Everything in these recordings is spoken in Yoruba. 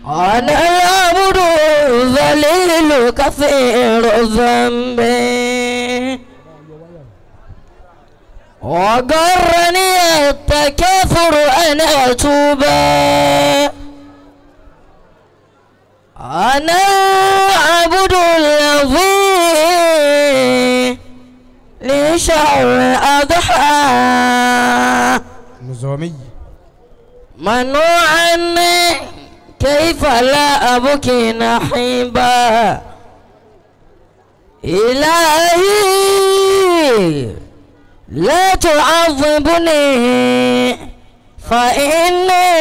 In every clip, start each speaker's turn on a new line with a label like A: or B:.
A: أنا العبد الذليل كثير الذنب وقرني التكاثر أن أتوب أنا العبد الذي لشهر أضحى
B: نظامي
A: منوعا كيف لا أبكي نحيبا إلهي لا تعذبني فإني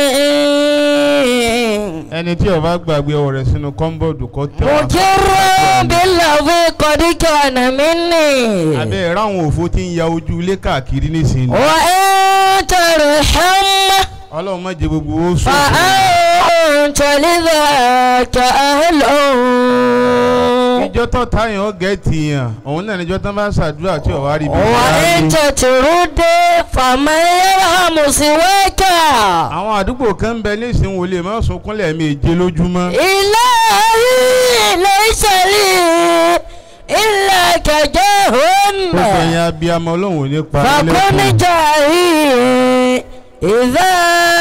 B: ẹni tí ó bá gbàgbé ọwọ́ rẹ̀ sínú kọ́ńbọ̀dù kó tẹ̀ wá.
A: مجر بالذي قد كان مني.
B: abẹ́ ẹ̀rọ àwọn òfò tí ń ya ojú ilé káàkiri nísìnyí.
A: وإن ترحم
B: ọlọ́run má jẹ́ gbogbo ó sọ.
A: فأنت لذاك أهل.
B: ìjọ tó táyàn ó gẹ̀ẹ́tì yàn òun náà níjọ́ tán bá ń ṣàdúrà tí ò wá rí bí.
A: وإن تترد فمن يرحم سواك.
B: àwọn àdúgbò kan ń bẹ nísìnyí wò lè má sunkún lẹ́ẹ̀mejì lójúmọ́.
A: إلهي ليس لي إلا كجهن.
B: gbogbo ẹ̀yin abiyamọ ọlọ́run ò ní pa
A: فكن جاهي إذا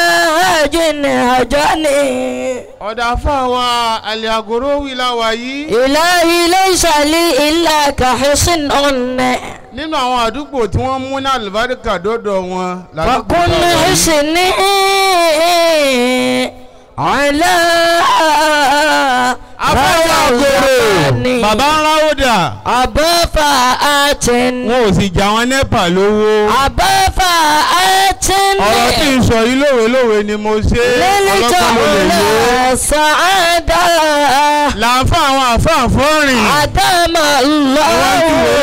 A: هجني.
B: ọ̀dà fáwọn àlẹ́ àgọ́rọ́ wíìlà wáyé.
A: إلهي ليس لي إلا كحسن.
B: nínú àwọn àdúgbò tí wọ́n mú ní àlùbáríkà dọ́dọ̀ wọn.
A: فكن حسني على
B: afẹ́yàgòrò bàbá ńlá ó dà.
A: أبفا آتن.
B: wọn ò sì jà wọn nẹ́pà lówó.
A: أبفا آتن.
B: ọ̀rọ̀ tí ń sọ yìí lówe ni mo ṣe. ọlọ́pàá ló lè yó.
A: سعادة
B: làǹfà àwọn àfáàfọ́rìn.
A: أدام الله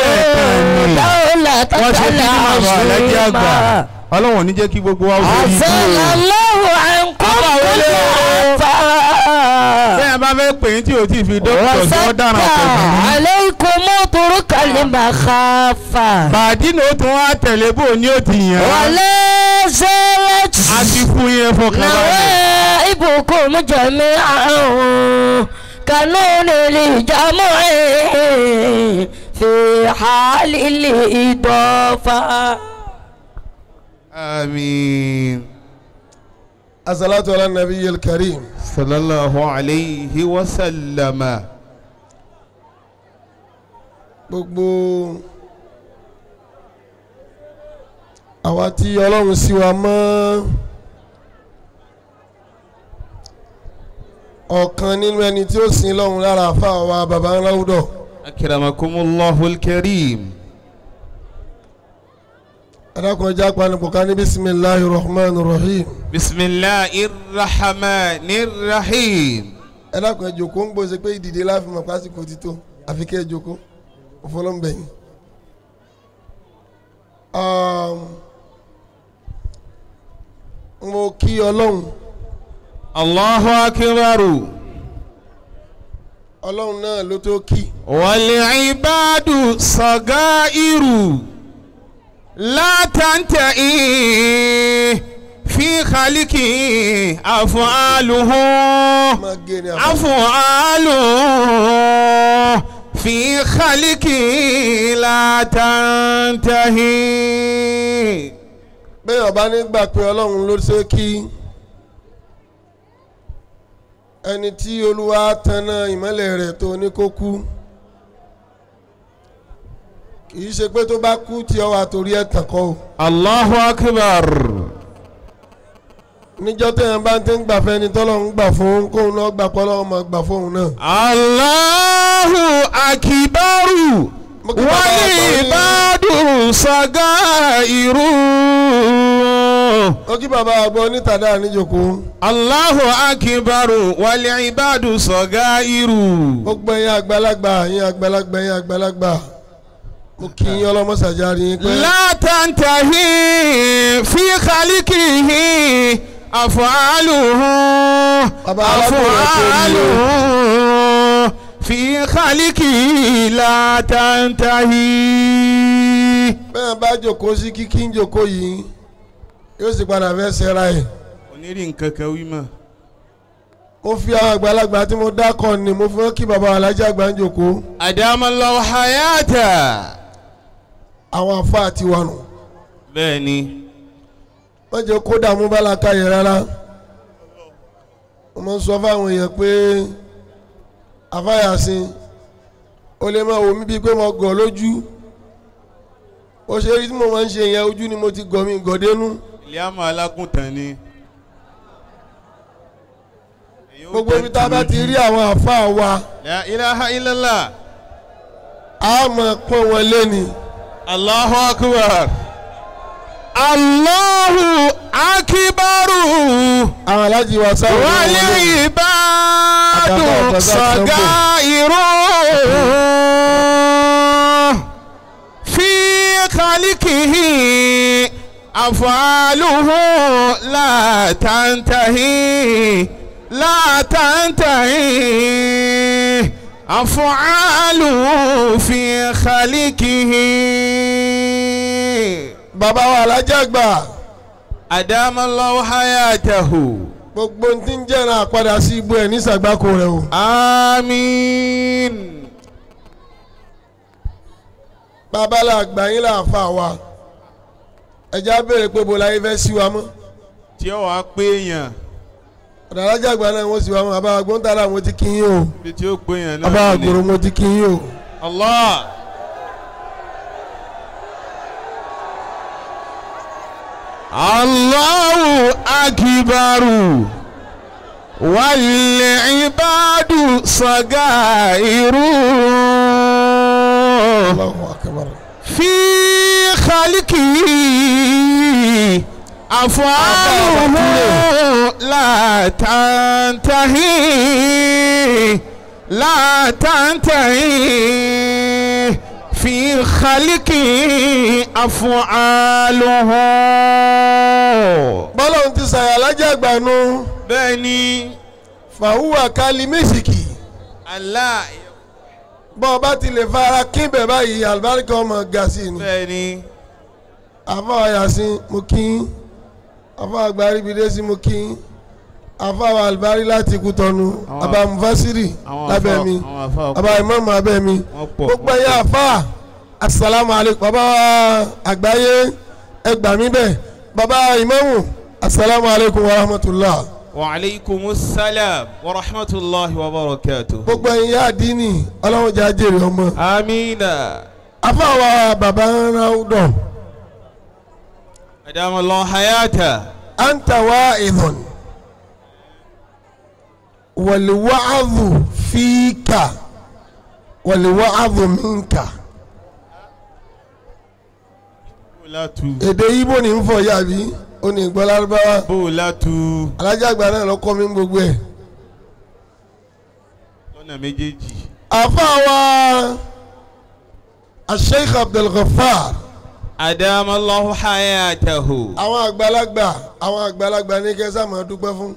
A: دولة
B: wọ́n ṣe bí màmá alájí àgbà. ọlọ́wọ̀n ní jẹ́ kí gbogbo wa wọlé.
A: أزال الله عنكم كل آفة.
B: bẹ́ẹ̀ bá fẹ́ pè é tí o ti fi dókítà sí ọ́ dára pẹ̀lú.
A: عليكم طرق المخافة.
B: bàdí ni ó tún wá tẹ̀lé bò ní ó ti yàn.
A: ولا زالت
B: a ti fún yẹn fọkànbalẹ̀.
A: نوائبكم جميعا كانون للجمع في حال الإضافة.
B: آمين.
C: الصلاة على النبي الكريم
B: صلى الله عليه وسلم.
C: gbogbo àwa tí Ọlọ́run sí wa mọ́ ọ̀kan nínú ẹni tí ó sin lọ́run lára àfa wa baba ńlá ọdọ.
B: akramakumullahu alkarim.
C: adákùnrin panupọ̀ ká ní bisimilahi rahman rahim.
B: bisimilahi rahman rahim.
C: adákùnrin jòkó ń gbọ́sẹ̀ pé ìdìde láfi mọ̀ pásíkò títò àfikẹ́ jòkó òfọlọ́mbẹ̀yìn. mo kí Ọlọ́run.
B: Allahu akbaru.
C: Ọlọ́run náà ló tó kí.
B: wal ibadu sagairu la tantahi fi khaliki af'aluhu fi khaliki la tantahi.
C: bẹ́ẹ̀ ọba nígbà pé Ọlọ́run ló ṣe kí ẹni tí Olúwa tanná ìmọ́lẹ̀ rẹ̀ tó ní kó kú kì í ṣe pé tó bá kú tí ọ wà torí ẹ̀ tàn kọ́ o.
B: Allahu akbar.
C: níjọ́ tẹ̀yàn bá ti ń gbà fẹ́ ni tọ́lọ́run gbà fún kóun náà gbà pọ́ lọ́wọ́ máa gbà fóun náà.
B: Allahu akbaru wal ibadu sagairu.
C: ó kí bàbá àgbọ̀ onítàdá níjòkó.
B: Allahu akbaru wal ibadu sagairu.
C: gbogbo ẹ̀yin àgbàlagbà ẹ̀yin àgbàlagbà mo kí yín ọlọ́mọ́sàjárí yín pé.
B: la tantahi fi khaliqihi af'aluhu fi khaliqihi la tantahi.
C: bẹ́ẹ̀ bá jòkó sí kíkí ń jòkó yìí yóò sì padà fẹ́ ṣẹ́ra ẹ̀.
B: onírì nǹkan kan wí mọ́.
C: mo fi àwọn àgbàlagbà tí mo dákọ̀ ni mo fi wọ́n kí bàbá alájà àgbà ń jòkó.
B: Adamallahu hayata.
C: àwọn àfa àti wànù.
B: bẹ́ẹ̀ni.
C: wọ́n jẹ́ kó dààmú bá la ká yẹ rárá. mo máa ń sọ fáwọn èèyàn pé afáyàsìn ó lè máa wò mí bíi pé mo gọ̀ lójú. ó ṣe rí tí mo máa ń ṣe yẹn ojú ni mo ti gọ̀ mí gọ̀dẹ́nu.
B: ilé àmọ́ alákùntàn ni.
C: gbogbo ibi tá a bá ti rí àwọn àfa wa.
B: La ilaha illallah.
C: a máa pọ́n wọn lé ni.
B: Allahu akbar. Allahu akibaru.
C: àwọn alájí wa sáré wọn
B: wal
C: lé.
B: ibadu sagairu. fi khaliqihi afaluhu la tantahi. لا تنتهي أفعاله في خلقه.
C: bàbá wa alájà àgbà.
B: أدام الله حياته.
C: gbogbo ń tí ń jẹ́ràn àpadà sí ibú ẹ̀ ní sàgbákò rẹ̀ o.
B: آمين.
C: bàbá la àgbà yín là fà wá. ẹja béèrè pé bọ́lá yín fẹ́ sí wa mọ́.
B: tí ó wàá pé èèyàn.
C: alájà àgbà náà wọ́n sì wá mọ́. bàbá agbóńtàrà mo ti kí yín o.
B: bí tí ó pé èèyàn náà.
C: bàbá àgbòrò mo ti kí yín o.
B: Allah. Allahu akibaru. wal ibadu sagairu.
C: Allahu akbar.
B: في خلقه أفعاله لا تنتهي. لا تنتهي في خلقه أفعاله.
C: bọ́lá ń ti sàyà alájà àgbà nu.
B: bẹ́ẹ̀ni.
C: fàhùwà kálí mẹ́sìkì.
B: Allah.
C: bọ́ ọ bá ti lè fara kíbẹ̀ báyìí àlùbáríkà ọmọ ga sí ni.
B: bẹ́ẹ̀ni.
C: àfáà Yasin mo kí yín. àfáà Gbaribide sí mo kí yín. àfáà Albari láti Kútọ́nù. àbá Mufasiri lábẹ́ mi. àbá Imam abẹ́ mi. gbogbo ẹ̀yà àfáà asalaamu aleykum. bàbá àgbáyé ẹgbà mi bẹ́ẹ̀. bàbá Imamu asalaamu aleykum wa rahmatulah.
B: wa alaikumus salam wa rahmatullahi wa barakatuh.
C: gbogbo ẹ̀yà àdínì ọlọ́run jẹ́ àjèrè ọmọ.
B: amina.
C: àfáà bàbá Ráúdọ̀.
B: adamallahu hayata.
C: anta wa'idhun wal wa'dhu fika wal wa'dhu minka. èdè Ìgbò ní ń fọ yàbí ó ní ìgbọ́ lárúbáwá.
B: bóòlátù.
C: alájà àgbà náà lọ́kọ́ mi gbogbo ẹ̀.
B: lọ́nà méjèèjì.
C: àfáà Sheikh Abdul Ghaffar.
B: adamallahu hayatahu.
C: àwọn àgbàlagbà ní kẹsà máa dúpẹ́ fún.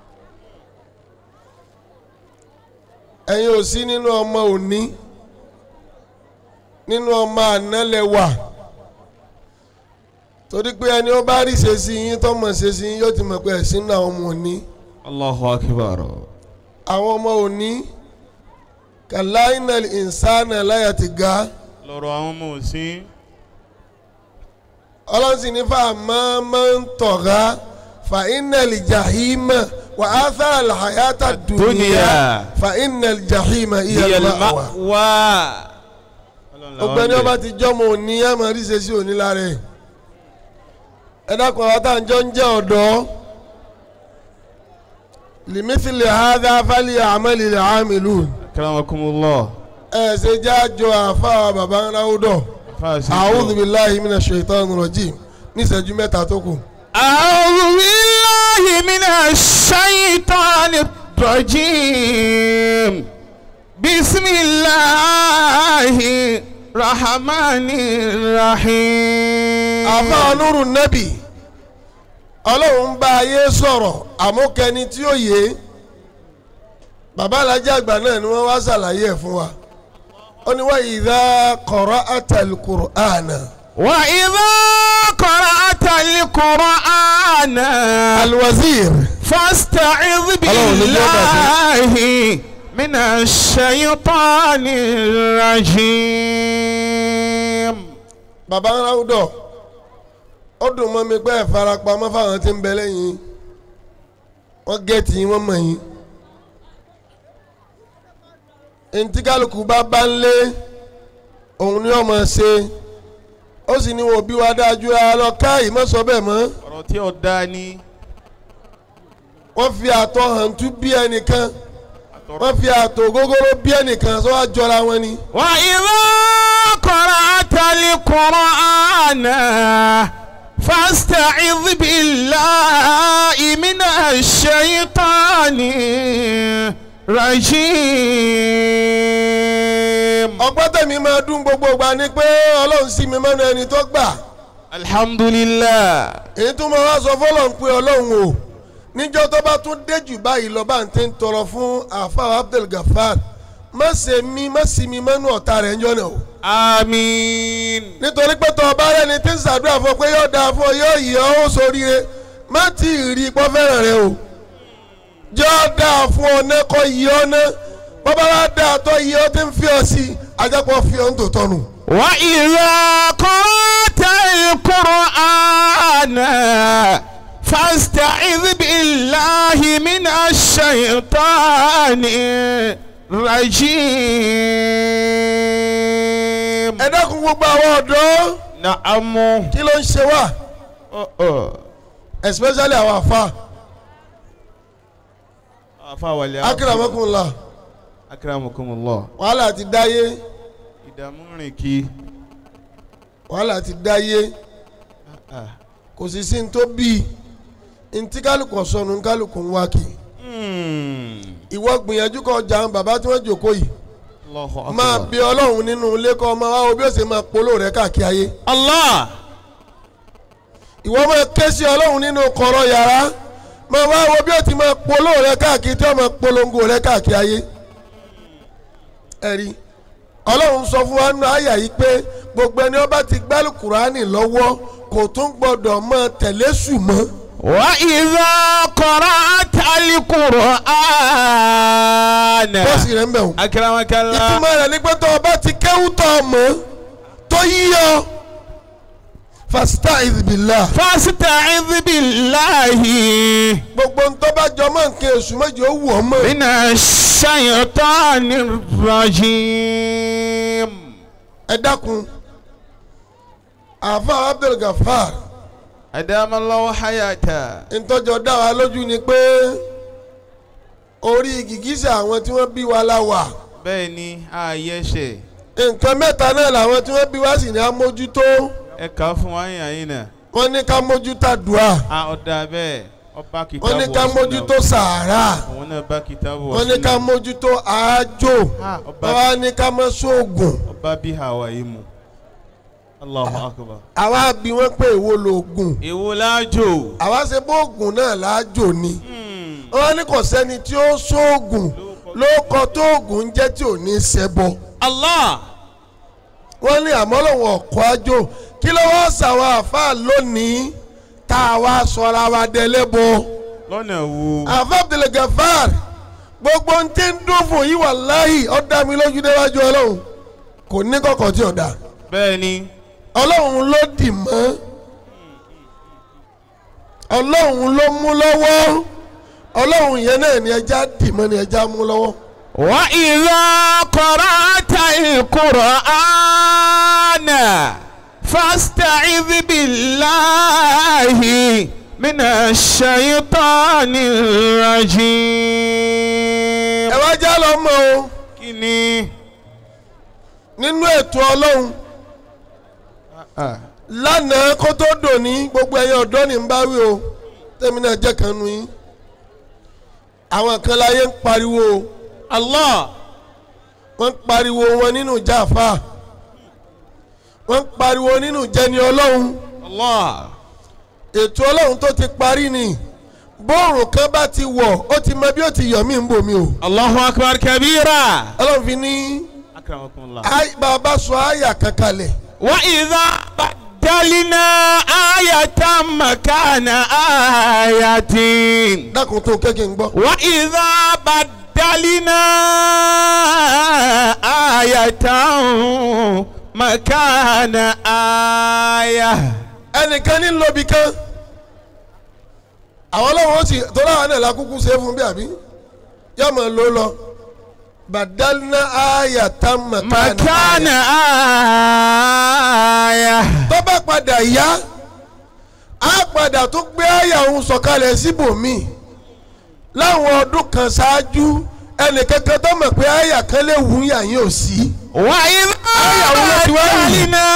C: ẹ̀yin ò sí nínú ọmọ òní nínú ọmọ ànálẹ̀wà torí pé ẹni ó bá rí ṣe sí yín tó mọ̀ ṣe sí yín yóò ti mọ̀ pé ẹ̀sìn náà ọmọ òní.
B: Allahu akbar.
C: àwọn ọmọ òní kàláìnà ìnsánà láyà ti ga.
B: lọ́rọ̀ àwọn ọmọ òsín.
C: ọlọ́sìn ní fa máa ń tọ̀gá fa innal jahima wa athara al-hayata dunya fa innal jahima hiya al-ma'wa. ọgbẹ́ni ọba ti jọ́mọ òní ẹ̀ máa rí ṣe sí òní lára ẹ̀. ẹ dákun àwọn táwọn jọ ń jẹ́ ọ̀dọ́ limithli hadha falya'malil 'amilun.
B: akramakumullah.
C: ẹ ṣe jẹ́ àjọ àfa bàbá Ráúdọ̀. a'udhu billahi minash shaitanir rajim ní ìṣẹ́jú mẹ́ta tó kù.
B: a'udhu billahi minash shaitanir rajim. bismillahir rahmanir rahim.
C: àfa Nurun Nabi ọlọ́run bá ayé sọ̀rọ̀ àmúkẹni tí ó yé bàbá alájà àgbà náà ni wọ́n wá ṣàlàyé ẹ̀ fún wa. ó ní wa idha qara'atal Qur'ana.
B: wa idha qara'atal Qur'ana.
C: alwazir.
B: فاستعذ بالله من الشيطان الرجيم.
C: bàbá Ráúdọ̀ ó dùn mọ́ mi pé ẹ farapamọ́ fáwọn tí ń bẹ lẹ́yìn wọ́n gẹ̀ẹ́tì yín wọ́n mọ̀ yín. ntí kálukú bá ń lé òun ni wọ́n máa ṣe ó sì ní wọ́n bí wá dájú ara lọ káyìí má sọ bẹ́ẹ̀ mọ́.
B: ọ̀rọ̀ tí ó dá ní.
C: wọ́n fi àtọ̀ hàn tú bí ẹnìkan wọ́n fi àtọ̀ gógóró bí ẹnìkan sọ wá jọra wọn ni.
B: wa idha qara'tal Qur'ana fasta'idh billahi minash shaitani rajim.
C: ọgbọ́n tẹ̀mí máa dún gbogbo ìgbà ni pé ọlọ́run sí mi mọ́nu ẹni tó gbà.
B: alhamdulillah.
C: èyí tó máa wá sọ fọlọ́run pé ọlọ́run o níjọ́ tó bá tún dé jù báyìí lọ bá ń tẹ́ ń tọrọ fún àfáà Abdul Gafar má sì mi mọ́nu ọ̀tá rẹ̀ ń jọ́ náà o.
B: àmín.
C: nítorí pé tọ́ ọba rẹ̀ ni tí ń ṣàdúrà fún ọ pé yóò dáa fún ọ yóò yí ọ ó soríire má tí ì rí ipò fẹ́ràn rẹ o. jọ́ dáa fún ọ náà kọ́ yí ọ náà bọ́bá wa dáa tó yí ọ tí ń fi ọ sí ajápọ̀ fi ọ ń tò tọ́nu.
B: wa idha qara'tal Qur'ana fasta'idh billahi minash shaitani rajim.
C: ẹ dákun gbogbo àwọn ọ̀dọ́.
B: na'amu.
C: kí ló ń ṣe wá. especially àwọn àfa.
B: afa wàlẹ́.
C: akramakumullah.
B: akramakumullah.
C: wàhálà ti dáyé.
B: ìdààmú rìn kí.
C: wàhálà ti dáyé. kò sì sí ní tó bíi ntí kálukú sọnù kálukú ń wá kì í. ìwọ gbìyànjú kó jà ń bàbá tí wọ́n jòkó yìí. máa bí ọlọ́run nínú ilé kọ́ ọmọ wa wo bí ó ṣe máa polo rẹ̀ káàkiri ayé.
B: Allah.
C: ìwọ máa ké sí ọlọ́run nínú kọ̀rọ̀ yàrá máa wá wo bí ó ti máa polo rẹ̀ káàkiri tí ó máa polongo rẹ̀ káàkiri ayé. ẹ̀rí ọlọ́run sọ fún wa nínú àyà yìí pé gbogbo ẹni ó bá ti gbálù kùránì lọ́wọ́ kò tún gbọ́dọ̀ máa tẹ̀lé sùn mọ́.
B: wa idha qara'tal Qur'ana.
C: bọ́ọ̀sì rẹ̀ ń bẹ̀ wọ́n.
B: akramakallah.
C: ìtumọ̀ rẹ̀ ní pé tó o bá ti kéwú tó o mọ̀ tó yíyọ fasta'idh billah.
B: fasta'idh billahi.
C: gbogbo ntọ́ bá jọ mọ́ nǹkan èṣù méjì ó wù ọ́ mọ́.
B: minash shaitani rajim.
C: ẹ dákun àfa Abdul Gafar.
B: adamallahu hayata.
C: ntọ́jọ́ dá wa lójú ni pé orí gìgísẹ̀ àwọn tí wọ́n bí wa la wà.
B: bẹ́ẹ̀ ni àyẹ̀ṣẹ̀.
C: nǹkan mẹ́ta náà làwọn tí wọ́n bí wa sì ní amójútó.
B: ẹ kà á fún wa yàn yín náà.
C: wọ́n ní ká mójútó àdúrà.
B: ọ̀dà bẹ́ẹ̀ ọba kìtàbù.
C: wọ́n ní ká mójútó sàárà.
B: òun náà bá kìtàbù.
C: wọ́n ní ká mójútó àájò. wọ́n ní ká mọ́ sóògùn.
B: ọba bí hawa yìí mu. Allahu akbar.
C: àwa bí wọ́n pé èwo lóògùn.
B: èwo láàjò.
C: àwa ṣe bóògùn náà láàjò ni. wọ́n ní kò sẹ́ni tí ó sóògùn ló kọ tóògùn ń jẹ́ tí ò ní ṣẹbọ.
B: Allah.
C: wọ́n ní àmọ́ lòun ọ̀kọ́ àjò kí ló wá ṣàwọn àfáà lónìí tá a wá sọra wa dẹlẹ́bọ.
B: lọ́nà wo.
C: àfáà Abdul Gafar gbogbo ń tí ń dún fún yìí wàláhì ó dá mi lójú déwájú ọlọ́run kò ní kọ̀kọ̀ tí ò dá.
B: bẹ́ẹ̀ ni.
C: ọlọ́run ló dì mọ́ ọlọ́run ló mú lọ́wọ́ ọlọ́run yẹn náà ni ẹja dì mọ́ ni ẹja mú lọ́wọ́.
B: wa idha qara'tal Qur'ana fasta'idh billahi minash shaitani rajim.
C: ẹ wá já lọ mọ́ o.
B: kí ni.
C: nínú ètò ọlọ́run lánàá kó tó dòní gbogbo ẹ̀yin ọ̀dọ́ ní ń bá wí o tẹ́mi náà jẹ́ kan nu yín àwọn kan láyé ń pariwo Allah wọ́n ń pariwo wọn nínú jáfa wọ́n ń pariwo nínú jẹni ọlọ́run
B: Allah
C: ètò ọlọ́run tó ti parí ni bóòrùn kan bá ti wọ̀ ó ti mọ bí ó ti yọ̀ mí ń bò mí o.
B: Allahu akbar kabira.
C: ọlọ́run fi ní bàbá sọ àyà kankanlẹ̀.
B: wa idha بدلنا آية مكان آية
C: dákun tó kékin gbọ́.
B: وإذا بدلنا آية مكان آية.
C: ẹnìkan ní lóbi kan àwọn ọlọ́run ó sì tọ́lá àwọn náà lákúkú ṣe fún bí àbí yóò mọ̀ ló lọ badalna ayatan
B: makana aya.
C: tó bá padà yá á padà tó gbé àyà òun sọ̀kalẹ̀ síbòmí láwọn ọdún kan ṣáájú ẹnìkankan tó mọ̀ pé àyà kan lè wù yà yín ò sí.
B: wà á badalna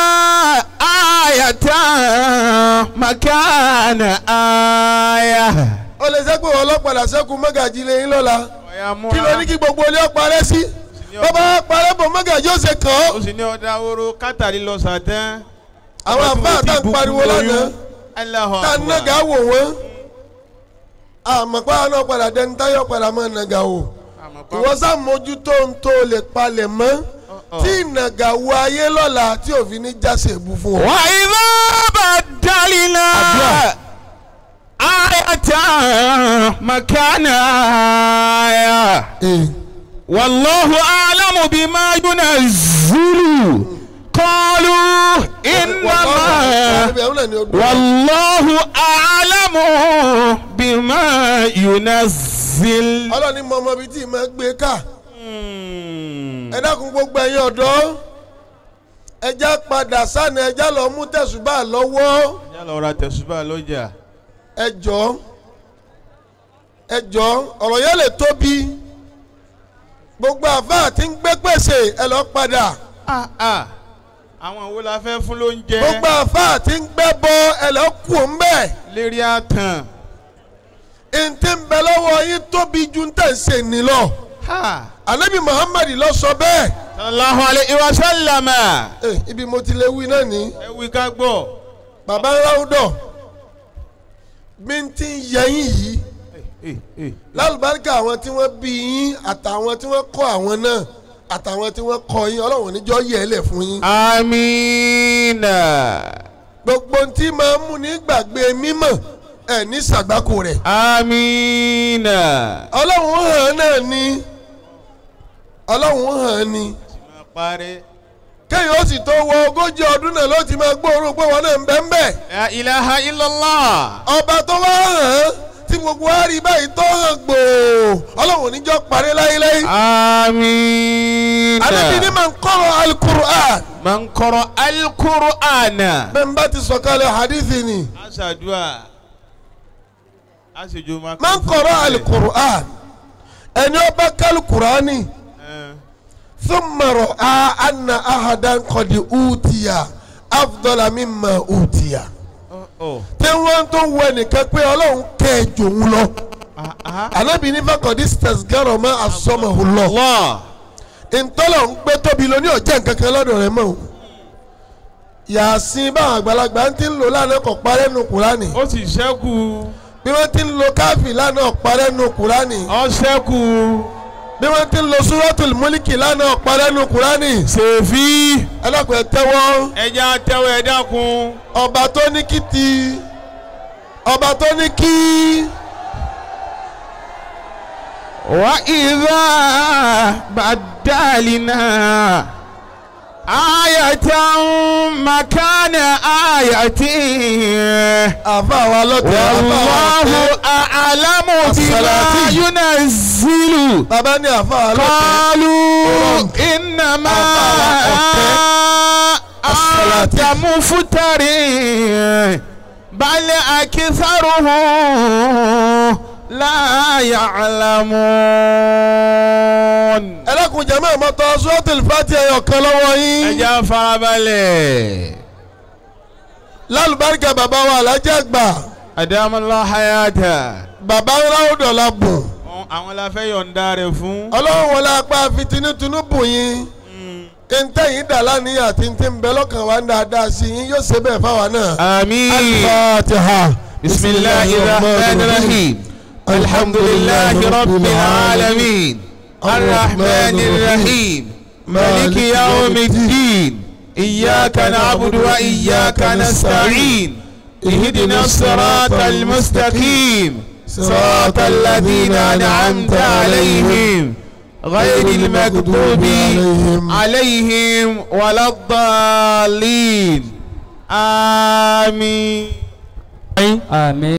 B: ayatan makana aya.
C: ó lè sẹ́kù ọlọ́pàá sẹ́kù mọ́gàjì lẹ́yìn lọ́la kí ló ní kí gbogbo ilé ọ̀parẹ́ sí bàbá parẹ́ bò mọ́gàjì ó ṣe kàn án.
B: ó sì ní ọ̀dà oró kátàlí lọ sàtẹ́.
C: àwọn àbá tá ń pariwo lánàá tá ń nàgà wò wọ́n àmọ̀pá náà padà dẹni táyọ̀ padà máa nàgà wò ìwọ sàmójútó ń tó lè palẹ̀ mọ́ tí nàgà wo ayé lọ́la tí òfin ní jáse èbú fún ọ.
B: wà á ibà badalina ayatan makana aya. wallahu a'lamu bima yunazzilu. قالوا إنما والله أعلم بما ينزل.
C: ọlọ́ni mọ ọmọ bíi tí ì máa gbé ká ẹ dákun gbogbo ẹ̀yin ọ̀dọ́ ẹja padà sànà ẹja lọ mú tẹ̀sùbà lọ́wọ́.
B: ẹja lọ ra tẹ̀sùbà lọ́jà.
C: ẹ jọ̀ọ́ ọ̀rọ̀ yẹn lè tóbi gbogbo àfáà tí ń gbé pèsè ẹ lọ padà.
B: àwọn wo la fẹ́ fún lóúnjẹ.
C: gbogbo àfáà tí ń gbẹ́ bọ ẹlẹ́kùn ń bẹ̀.
B: lérí àtàn.
C: ntí ń bẹ lọ́wọ́ yín tóbi ju ntẹ̀ ń ṣe ní lọ. Ànábì Muhammad lọ sọ bẹ́ẹ̀.
B: sallallahu alayhi wa sallam.
C: ibi mo ti lè wí náà ní.
B: ẹ wí ká gbọ́.
C: bàbá ńláwùdọ̀ bí n ti yẹyin yìí lálùbáríkà àwọn tí wọ́n bí yín àtàwọn tí wọ́n kọ́ àwọn náà àtàwọn tí wọ́n kọ́ yín ọlọ́run níjọ́ yẹ ẹ lẹ̀ fún yín.
B: amiina.
C: gbogbo ntí máa ń mú ní gbàgbé mímọ̀ ẹ̀ ní sàgbákò rẹ̀.
B: amiina.
C: ọlọ́run hàn náà ni ọlọ́run hàn ni. kéèyàn ó sì tó wọ 40 ọdún náà ló ti máa gbóòórùn pé wọn náà ń bẹ́ ń bẹ́.
B: la ilaha illallah.
C: ọba tó wá hàn tí gbogbo wa rí báyìí tó hàn gbòò ọlọ́run níjọ́ parí láyéláyé.
B: amiina.
C: àdébí ni man qara al-Qur'an.
B: man qara al-Qur'an.
C: bẹ́ẹ̀ n bá ti sọ̀kalẹ̀ hadithi ni.
B: aṣàdúrà aṣèjú máa.
C: man qara al-Qur'an ẹni ó bá kálù Qur'ani. thumma ra'a anna ahadan qad utiya afdala mimma utiya. tí wọ́n tó wọ ẹnìkan pé ọlọ́run kẹ́ ẹ jòun lọ. Ànábì ní faqad istasghara ma asamahu Allah. ntọ́lọ̀ ń gbé tóbi lóní ọ̀jẹ̀ nkankan lọ́dọ̀ rẹ̀ mọ́ o. Yàsín báwọn àgbàlagbà ń ti ń lò lánàá kò parẹ́ nu Kùránì.
B: ó sì ṣẹ́kù.
C: bí wọ́n ti ń lo káfí lánàá parẹ́ nu Kùránì.
B: ó ṣẹ́kù.
C: bí wọ́n ti ń lo Suratul Mulki lánàá parẹ́ nu Kùránì.
B: ṣèfì.
C: ẹlọ́pàá tẹ́wọ́.
B: ẹja tẹ́wọ́ ẹ dákun.
C: ọba tó ní kí ti ọba tó ní kí.
B: wa idha badalina ayatan makana ayatin.
C: àfa wa lọ́tẹ̀
B: wallahu a'lamu bima yunazzilu.
C: bàbá ní àfa wa lọ́tẹ̀.
B: qalu innama anta muftari bal aktharuhum la ya'lamun.
C: ẹlẹ́kùn jẹ́mọ́ ìmọ̀tọ́ Suratul Fatiha ẹ̀yọ̀ kan lọ́wọ́ yín.
B: ẹ jẹ́ farabalẹ̀.
C: lálùbáríkà bàbá wa alájẹ́ àgbà.
B: adamallahu hayata.
C: bàbá ńlá ó dọ̀la bùn.
B: àwọn la fẹ́ yọ̀ǹda rẹ̀ fún.
C: ọlọ́run wọlé apá fitinitunu bùn yín. ntẹ́yìn dàlá ní àti ntẹ́ ń bẹ lọ́kàn wa ń dáadáa sí yín yóò ṣe bẹ́ẹ̀ fáwa náà.
B: àmín.
C: al-Fatiha.
B: bismillahir rahmanir rahim. alhamdulillahi rabbil alamin. arrahmanir rahim. maliki yawmiddin. إياك نعبد وإياك نستعين اهدنا الصراط المستقيم صراط الذين أنعمت عليهم غير المغضوب عليهم ولا الضالين آمين.